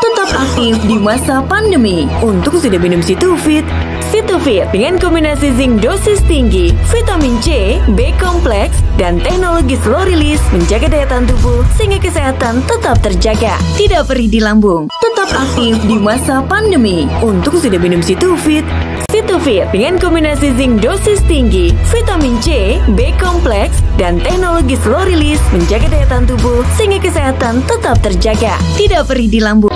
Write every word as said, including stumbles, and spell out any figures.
tetap aktif di masa pandemi. Untuk sudah minum Situfit, Situfit dengan kombinasi zinc dosis tinggi, vitamin C, B kompleks, dan teknologi slow release menjaga daya tahan tubuh sehingga kesehatan tetap terjaga, tidak perih di lambung. Tetap aktif di masa pandemi. Untuk sudah minum Situfit, Situfit dengan kombinasi zinc dosis tinggi, vitamin C, B kompleks, dan teknologi slow release menjaga daya tahan tubuh sehingga kesehatan tetap terjaga, tidak perih di lambung.